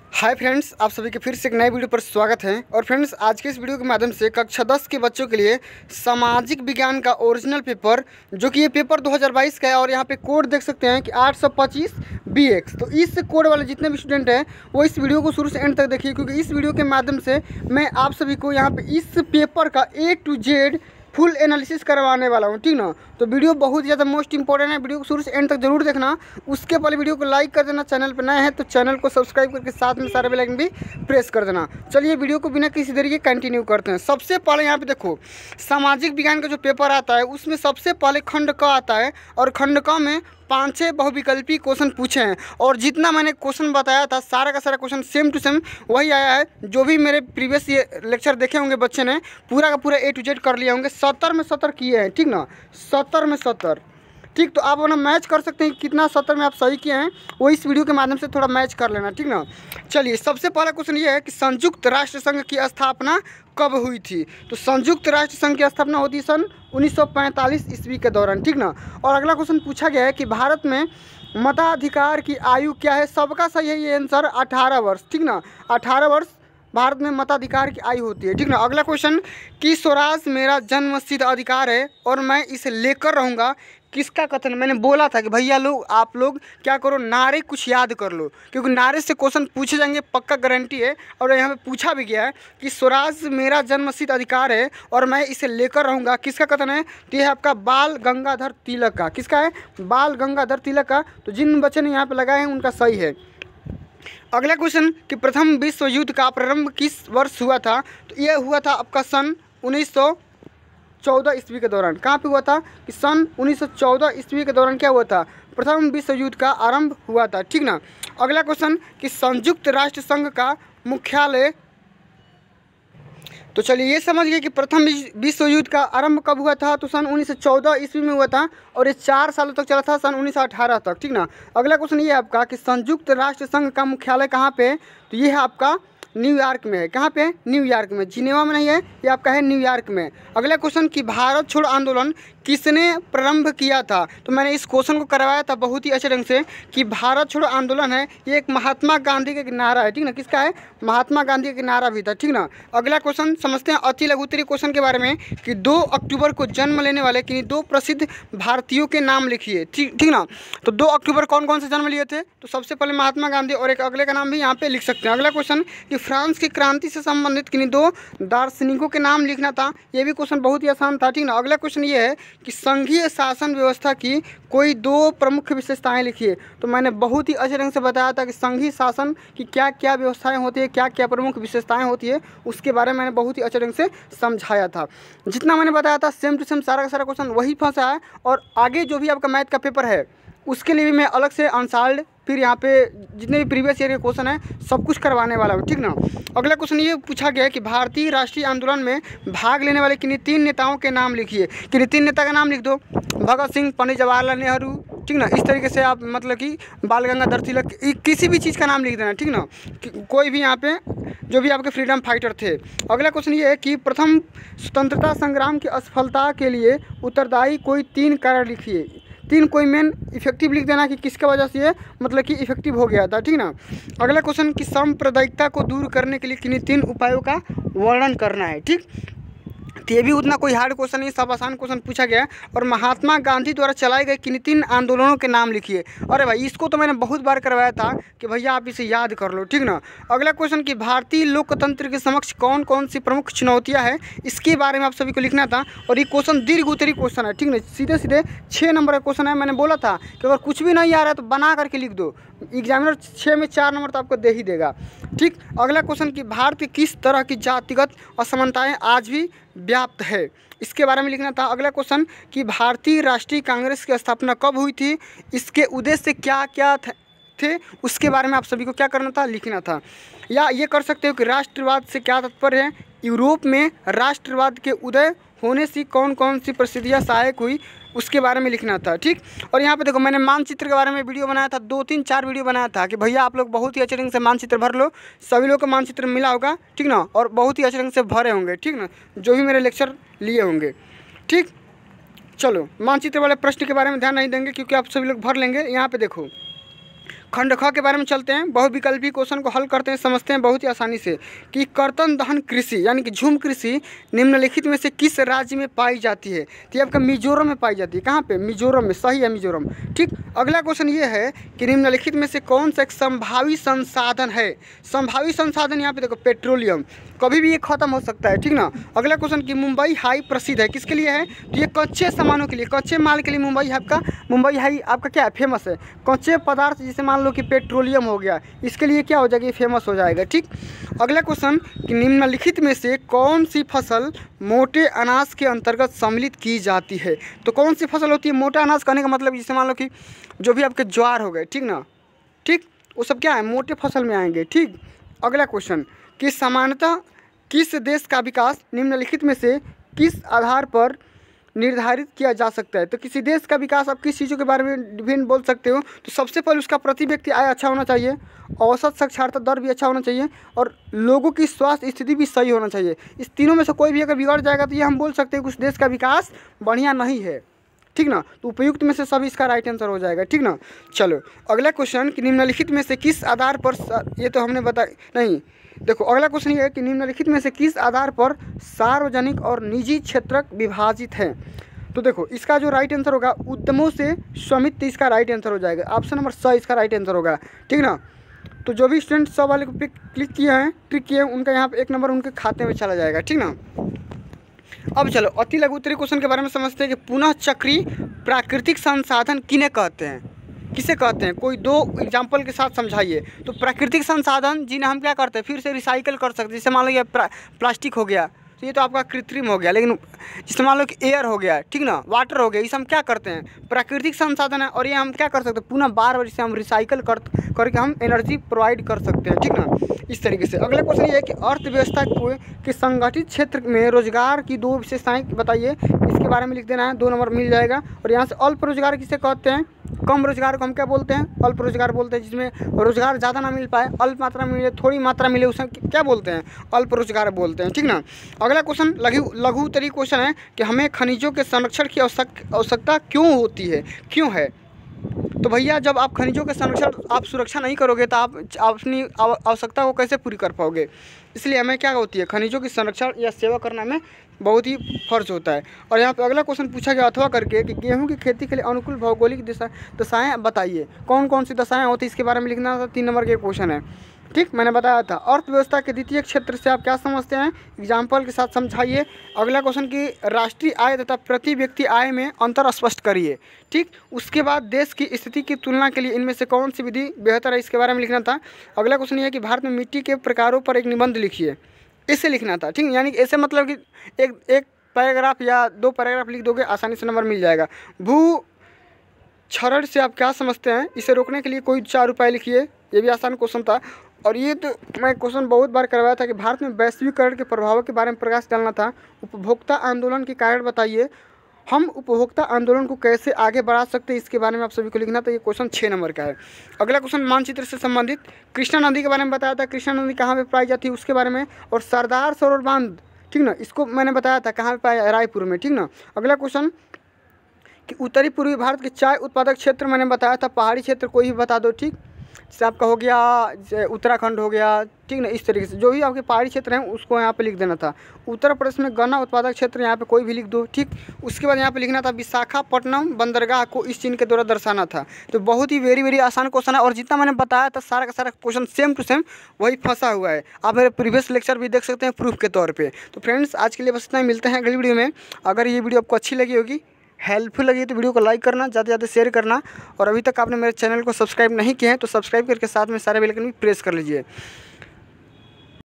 Hi friends, आप सभी के फिर से एक नए वीडियो पर स्वागत है। और फ्रेंड्स, आज के इस वीडियो के माध्यम से कक्षा 10 के बच्चों के लिए सामाजिक विज्ञान का ओरिजिनल पेपर, जो कि ये पेपर 2022 का है, और यहाँ पे कोड देख सकते हैं कि 825 BX। तो इस कोड वाले जितने भी स्टूडेंट हैं वो इस वीडियो को शुरू से एंड तक देखिए, क्योंकि इस वीडियो के माध्यम से मैं आप सभी को यहाँ पर इस पेपर का A to Z full analysis करवाने वाला हूँ, ठीक ना। तो वीडियो बहुत ज़्यादा मोस्ट इंपॉर्टेंट है, वीडियो को शुरू से एंड तक जरूर देखना। उसके पहले वीडियो को लाइक कर देना, चैनल पर नए हैं तो चैनल को सब्सक्राइब करके साथ में सारे बेल आइकन भी प्रेस कर देना। चलिए वीडियो को बिना किसी देरी के कंटिन्यू करते हैं। सबसे पहले यहाँ पे देखो, सामाजिक विज्ञान का जो पेपर आता है उसमें सबसे पहले खंड क आता है, और खंड क में 5-6 बहुविकल्पी क्वेश्चन पूछे हैं। और जितना मैंने क्वेश्चन बताया था सारा का सारा क्वेश्चन सेम टू सेम वही आया है। जो भी मेरे प्रीवियस ये लेक्चर देखे होंगे बच्चे ने पूरा का पूरा A to Z कर लिया होंगे। 70 में 70 किए हैं, ठीक ना, 70 में 70, ठीक। तो आप अपना मैच कर सकते हैं कितना 70 में आप सही किए हैं, वो इस वीडियो के माध्यम से थोड़ा मैच कर लेना, ठीक ना। चलिए, सबसे पहला क्वेश्चन ये है कि संयुक्त राष्ट्र संघ की स्थापना कब हुई थी। तो संयुक्त राष्ट्र संघ की स्थापना होती है सन 1945 ईस्वी के दौरान, ठीक ना। और अगला क्वेश्चन पूछा गया है कि भारत में मताधिकार की आयु क्या है। सबका सही है ये आंसर, 18 वर्ष, ठीक ना। 18 वर्ष भारत में मताधिकार की आयु होती है, ठीक ना। अगला क्वेश्चन कि स्वराज मेरा जन्मसिद्ध अधिकार है और मैं इसे लेकर रहूँगा, किसका कथन। मैंने बोला था कि भैया लोग आप लोग क्या करो, नारे कुछ याद कर लो, क्योंकि नारे से क्वेश्चन पूछे जाएंगे, पक्का गारंटी है। और यहाँ पे पूछा भी गया है कि स्वराज मेरा जन्मसिद्ध अधिकार है और मैं इसे लेकर रहूँगा, किसका कथन है। तो यह आपका बाल गंगाधर तिलक का। किसका है? बाल गंगाधर तिलक का। तो जिन बच्चे ने यहाँ पर लगाए हैं उनका सही है। अगला क्वेश्चन कि प्रथम विश्व युद्ध का प्रारंभ किस वर्ष हुआ था। तो यह हुआ था आपका सन 1914 ईस्वी के दौरान। कहाँ पे हुआ था कि सन 1914 ईस्वी के दौरान क्या हुआ था, प्रथम विश्व युद्ध का आरंभ हुआ था, ठीक ना। अगला क्वेश्चन कि संयुक्त राष्ट्र संघ का मुख्यालय। तो चलिए, ये समझ गए कि प्रथम विश्व युद्ध का आरंभ कब हुआ था। तो सन 1914 ईस्वी में हुआ था, और ये 4 सालों तक चला था, सन 1918 तक, ठीक ना। अगला क्वेश्चन ये है आपका कि संयुक्त राष्ट्र संघ का मुख्यालय कहाँ पे है। तो ये है आपका न्यूयॉर्क में है। कहाँ पे? न्यूयॉर्क में, जिनेवा में नहीं है, ये आपका है न्यूयॉर्क में। अगला क्वेश्चन कि भारत छोड़ो आंदोलन किसने प्रारंभ किया था। तो मैंने इस क्वेश्चन को करवाया था बहुत ही अच्छे ढंग से कि भारत छोड़ो आंदोलन है ये एक महात्मा गांधी का नारा है, ठीक ना। किसका है? महात्मा गांधी का नारा भी था, ठीक ना। अगला क्वेश्चन समझते हैं अति लघु उत्तरीय क्वेश्चन के बारे में कि 2 अक्टूबर को जन्म लेने वाले किन्हीं 2 प्रसिद्ध भारतीयों के नाम लिखिए, ठीक ना। तो 2 अक्टूबर कौन कौन से जन्म लिए थे। तो सबसे पहले महात्मा गांधी, और एक अगले का नाम भी यहाँ पे लिख सकते हैं। अगला क्वेश्चन कि फ्रांस की क्रांति से संबंधित किन्हीं 2 दार्शनिकों के नाम लिखना था। ये भी क्वेश्चन बहुत ही आसान था, ठीक ना। अगला क्वेश्चन ये है कि संघीय शासन व्यवस्था की कोई 2 प्रमुख विशेषताएं लिखिए। तो मैंने बहुत ही अच्छे ढंग से बताया था कि संघीय शासन की क्या क्या व्यवस्थाएं होती है, क्या क्या प्रमुख विशेषताएं होती है, उसके बारे में मैंने बहुत ही अच्छे ढंग से समझाया था। जितना मैंने बताया था सेम टू सेम सारा का सारा क्वेश्चन वही फंसा है। और आगे जो भी आपका मैथ का पेपर है उसके लिए भी मैं अलग से अनसाल्ड, फिर यहाँ पे जितने भी प्रीवियस ईयर के क्वेश्चन है सब कुछ करवाने वाला हूँ, ठीक ना। अगला क्वेश्चन ये पूछा गया है कि भारतीय राष्ट्रीय आंदोलन में भाग लेने वाले किन्हीं 3 नेताओं के नाम लिखिए। किन्हीं 3 नेता का नाम लिख दो। भगत सिंह, पंडित जवाहरलाल नेहरू, ठीक ना। इस तरीके से आप मतलब कि बाल गंगाधर तिलक, किसी भी चीज़ का नाम लिख देना, ठीक ना। कोई भी यहाँ पे जो भी आपके फ्रीडम फाइटर थे। अगला क्वेश्चन ये है कि प्रथम स्वतंत्रता संग्राम की असफलता के लिए उत्तरदायी कोई 3 कारण लिखिए। 3 कोई मेन इफेक्टिव लिख देना कि किसके वजह से ये मतलब कि इफेक्टिव हो गया था, ठीक ना। अगला क्वेश्चन कि सांप्रदायिकता को दूर करने के लिए किन्हीं 3 उपायों का वर्णन करना है, ठीक। तो ये भी उतना कोई हार्ड क्वेश्चन नहीं, सब आसान क्वेश्चन पूछा गया है। और महात्मा गांधी द्वारा चलाए गए किन्हीं 3 आंदोलनों के नाम लिखिए। अरे भाई, इसको तो मैंने बहुत बार करवाया था कि भैया आप इसे याद कर लो, ठीक ना। अगला क्वेश्चन कि भारतीय लोकतंत्र के समक्ष कौन कौन सी प्रमुख चुनौतियां हैं, इसके बारे में आप सभी को लिखना था। और ये क्वेश्चन दीर्घ उत्तरीय क्वेश्चन है, ठीक ना। सीधे सीधे 6 नंबर का क्वेश्चन है। मैंने बोला था कि अगर कुछ भी नहीं आ रहा है तो बना करके लिख दो, एग्जामिनर 6 में 4 नंबर तो आपको दे ही देगा, ठीक। अगला क्वेश्चन कि भारत की किस तरह की जातिगत असमानताएं आज भी व्याप्त है, इसके बारे में लिखना था। अगला क्वेश्चन कि भारतीय राष्ट्रीय कांग्रेस की स्थापना कब हुई थी, इसके उद्देश्य क्या क्या थे, उसके बारे में आप सभी को क्या करना था, लिखना था। या ये कर सकते हो कि राष्ट्रवाद से क्या तात्पर्य है, यूरोप में राष्ट्रवाद के उदय होने से कौन कौन सी परिस्थितियाँ सहायक हुई, उसके बारे में लिखना था, ठीक। और यहाँ पे देखो, मैंने मानचित्र के बारे में वीडियो बनाया था, 2-3-4 वीडियो बनाया था कि भैया आप लोग बहुत ही अच्छे ढंग से मानचित्र भर लो। सभी लोग को मानचित्र मिला होगा, ठीक ना, और बहुत ही अच्छे ढंग से भरे होंगे, ठीक ना, जो भी मेरे लेक्चर लिए होंगे, ठीक। चलो, मानचित्र वाले प्रश्न के बारे में ध्यान नहीं देंगे क्योंकि आप सभी लोग भर लेंगे। यहाँ पे देखो, खंड ख के बारे में चलते हैं। बहुविकल्पी क्वेश्चन को हल करते हैं, समझते हैं बहुत ही आसानी से कि कर्तन दहन कृषि यानी कि झूम कृषि निम्नलिखित में से किस राज्य में पाई जाती है? तो ये आपका मिजोरम में पाई जाती है। कहाँ पे? मिजोरम में। सही है, मिजोरम। ठीक। अगला क्वेश्चन ये है कि निम्नलिखित में से कौन सा एक संभावी संसाधन है? संभावी संसाधन यहाँ पे देखो पेट्रोलियम, कभी भी ये खत्म हो सकता है। ठीक ना। अगला क्वेश्चन कि मुंबई हाई प्रसिद्ध है, किसके लिए है? तो ये कच्चे सामानों के लिए, कच्चे माल के लिए मुंबई हाई आपका क्या है? फेमस है। कच्चे पदार्थ जैसे मान लो कि पेट्रोलियम हो गया, इसके लिए क्या हो जाएगा? ये फेमस हो जाएगा। ठीक। अगला क्वेश्चन कि निम्नलिखित में से कौन सी फसल मोटे अनाज के अंतर्गत सम्मिलित की जाती है? तो कौन सी फसल होती है मोटा अनाज? कहने का मतलब जैसे मान लो कि जो भी आपके ज्वार हो गए, ठीक ना, ठीक, वो सब क्या है? मोटे फसल में आएंगे। ठीक। अगला क्वेश्चन कि सामान्यतः किस देश का विकास निम्नलिखित में से किस आधार पर निर्धारित किया जा सकता है? तो किसी देश का विकास आप किस चीज़ों के बारे में विभिन्न बोल सकते हो? तो सबसे पहले उसका प्रति व्यक्ति आय अच्छा होना चाहिए, औसत साक्षरता दर भी अच्छा होना चाहिए और लोगों की स्वास्थ्य स्थिति भी सही होना चाहिए। इस तीनों में से कोई भी अगर बिगड़ जाएगा तो ये हम बोल सकते हैं कि उस देश का विकास बढ़िया नहीं है। ठीक ना। तो उपयुक्त में से सभी इसका राइट आंसर हो जाएगा। ठीक ना। चलो अगला क्वेश्चन कि निम्नलिखित में से किस आधार पर, ये तो हमने नहीं, देखो अगला क्वेश्चन ये है कि निम्नलिखित में से किस आधार पर सार्वजनिक और निजी क्षेत्र विभाजित हैं? तो देखो इसका जो राइट आंसर होगा उद्यमों से स्वामित्व, इसका राइट आंसर हो जाएगा। ऑप्शन नंबर 6 इसका राइट आंसर होगा। ठीक ना। तो जो भी स्टूडेंट 100 वाले को पे क्लिक किए हैं, क्लिक किए हैं, उनका यहाँ पे 1 नंबर उनके खाते में चला जाएगा। ठीक ना। अब चलो अति लघु उत्तरीय क्वेश्चन के बारे में समझते हैं कि पुनः चक्रीय प्राकृतिक संसाधन किन्हें कहते हैं? किसे कहते हैं? कोई 2 एग्जाम्पल के साथ समझाइए। तो प्राकृतिक संसाधन जिन्हें हम क्या करते हैं? फिर से रिसाइकल कर सकते हैं। जैसे मान लो ये प्लास्टिक हो गया, तो ये तो आपका कृत्रिम हो गया, लेकिन जैसे मान लो कि एयर हो गया, ठीक ना, वाटर हो गया, इसे हम क्या करते हैं? प्राकृतिक संसाधन है और ये हम क्या कर सकते हैं? पुनः बार बार इसे हम रिसाइकल करके हम एनर्जी प्रोवाइड कर सकते हैं। ठीक ना। इस तरीके से अगला क्वेश्चन ये है कि अर्थव्यवस्था के संगठित क्षेत्र में रोजगार की 2 विशेषताएं बताइए। इसके बारे में लिख देना है, 2 नंबर मिल जाएगा। और यहाँ से अल्प रोजगार किसे कहते हैं? कम रोजगार को हम क्या बोलते हैं? अल्प रोजगार बोलते हैं। जिसमें रोजगार ज़्यादा ना मिल पाए, अल्प मात्रा में मिले, थोड़ी मात्रा मिले, उसे क्या बोलते हैं? अल्प रोजगार बोलते हैं। ठीक ना। अगला क्वेश्चन लघु उत्तरीय क्वेश्चन है कि हमें खनिजों के संरक्षण की आवश्यकता क्यों होती है? क्यों है? तो भैया जब आप खनिजों के संरक्षण आप सुरक्षा नहीं करोगे तो आप अपनी आवश्यकता को कैसे पूरी कर पाओगे? इसलिए हमें क्या होती है? खनिजों की संरक्षण या सेवा करना में बहुत ही फर्ज होता है। और यहाँ पे अगला क्वेश्चन पूछा गया अथवा करके कि गेहूं की खेती के लिए अनुकूल भौगोलिक दशाएँ बताइए। कौन कौन सी दशाएँ होती है? इसके बारे में लिखना था। 3 नंबर के क्वेश्चन है। ठीक, मैंने बताया था। अर्थव्यवस्था के द्वितीय क्षेत्र से आप क्या समझते हैं? एग्जाम्पल के साथ समझाइए। अगला क्वेश्चन की राष्ट्रीय आय तथा प्रति व्यक्ति आय में अंतर स्पष्ट करिए। ठीक। उसके बाद देश की स्थिति की तुलना के लिए इनमें से कौन सी विधि बेहतर है? इसके बारे में लिखना था। अगला क्वेश्चन ये है कि भारत में मिट्टी के प्रकारों पर एक निबंध लिखिए। इससे लिखना था। ठीक। यानी ऐसे मतलब कि एक पैराग्राफ या 2 पैराग्राफ लिख दोगे, आसानी से नंबर मिल जाएगा। भू क्षरण से आप क्या समझते हैं? इसे रोकने के लिए कोई 4 उपाय लिखिए। ये भी आसान क्वेश्चन था। और ये तो मैं क्वेश्चन बहुत बार करवाया था कि भारत में वैश्वीकरण के प्रभावों के बारे में प्रकाश डालना था। उपभोक्ता आंदोलन के कारण बताइए। हम उपभोक्ता आंदोलन को कैसे आगे बढ़ा सकते हैं? इसके बारे में आप सभी को लिखना था। ये क्वेश्चन 6 नंबर का है। अगला क्वेश्चन मानचित्र से संबंधित कृष्णा नदी के बारे में बताया था। कृष्णा नदी कहाँ पे पाई जाती है उसके बारे में। और सरदार सरोवर बांध, ठीक ना, इसको मैंने बताया था कहाँ पे पाया? रायपुर में। ठीक ना। अगला क्वेश्चन कि उत्तरी पूर्वी भारत के चाय उत्पादक क्षेत्र मैंने बताया था। पहाड़ी क्षेत्र कोई भी बता दो। ठीक। जैसे आपका हो गया उत्तराखंड हो गया, ठीक ना, इस तरीके से जो भी आपके पहाड़ी क्षेत्र हैं उसको यहाँ पे लिख देना था। उत्तर प्रदेश में गन्ना उत्पादक क्षेत्र यहाँ पे कोई भी लिख दो। ठीक। उसके बाद यहाँ पे लिखना था विशाखापट्टनम बंदरगाह को इस चिन्ह के द्वारा दर्शाना था। तो बहुत ही वेरी आसान क्वेश्चन है और जितना मैंने बताया था सारा का सारा क्वेश्चन सेम टू सेम वही फंसा हुआ है। आप मेरे प्रीवियस लेक्चर भी देख सकते हैं प्रूफ के तौर पर। तो फ्रेंड्स आज के लिए बस इतना ही, मिलते हैं अगली वीडियो में। अगर ये वीडियो आपको अच्छी लगी होगी, हेल्पफुल लगी तो वीडियो को लाइक करना, ज़्यादा से ज़्यादा शेयर करना। और अभी तक आपने मेरे चैनल को सब्सक्राइब नहीं किया है तो सब्सक्राइब करके साथ में सारे बेल आइकन भी प्रेस कर लीजिए।